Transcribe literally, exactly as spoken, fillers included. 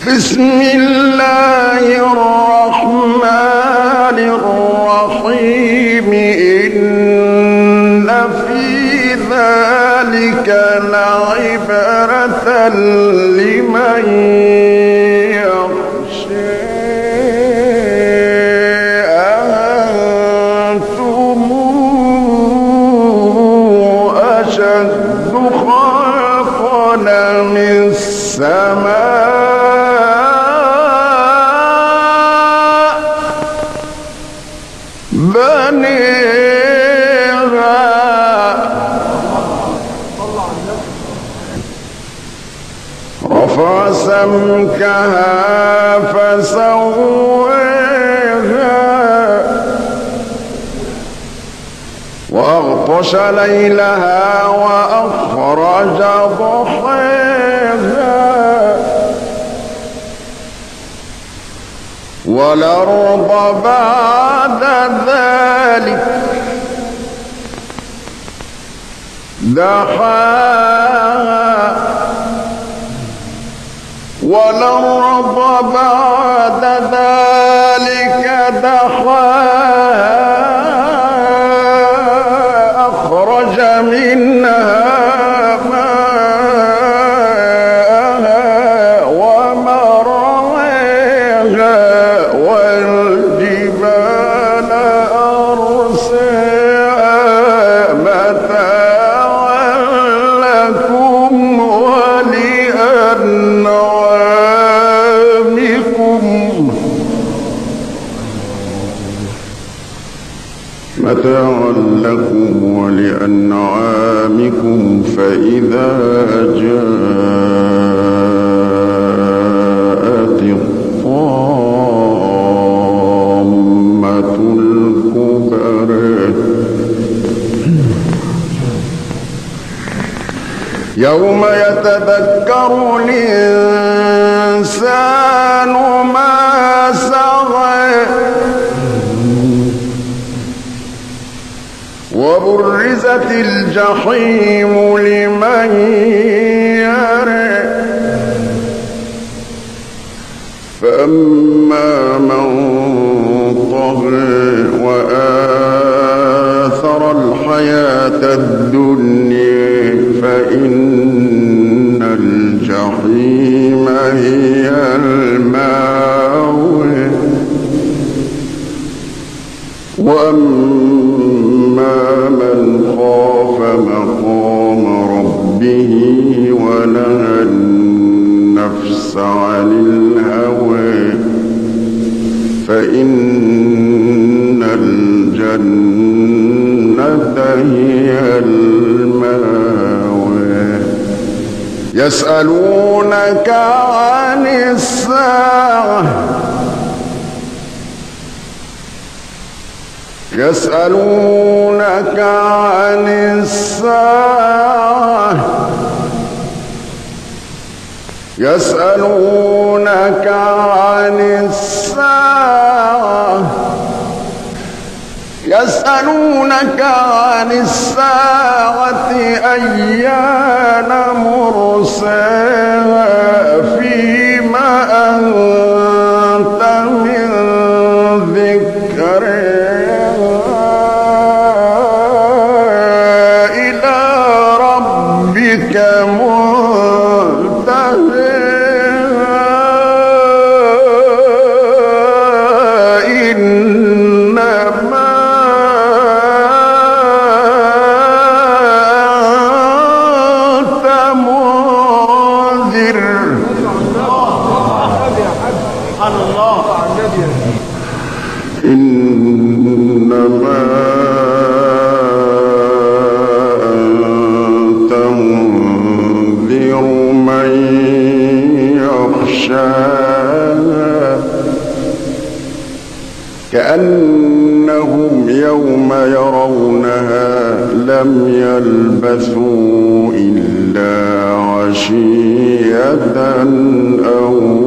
بسم الله الرحمن الرحيم إن في ذلك لعبرة لمن يخشى أنتم أشد خلقا من السماء بنيها رفع سمكها فسويها وأغطش ليلها وأخرج ضحيها والأرض بعد ذلك دحاها والأرض بعد ذلك دحاها أخرج منها ماءها ومرعاها والجبال أرساها متاعا لكم ولأنعامكم متاعا لكم ولأنعامكم فإذا جاءت الطامة الكبرى يوم يتذكر الإنسان ما سعى وبرزت الجحيم لمن يرى فأما من طغى وآثر الحياة الدنيا فإن الجحيم هي المأوى وأما من خاف مقام ربه ونهى النفس عن الهوى فإن الجنة هي المأوى يسألونك عن الساعة يسألونك عن الساعة يسألونك عن الساعة يسألونك عن الساعة أيان مرساها فيما أنت من ذكرها إنما أنت منذر من يخشاها كأنهم يوم يرونها لم يلبثوا إلا عشية أو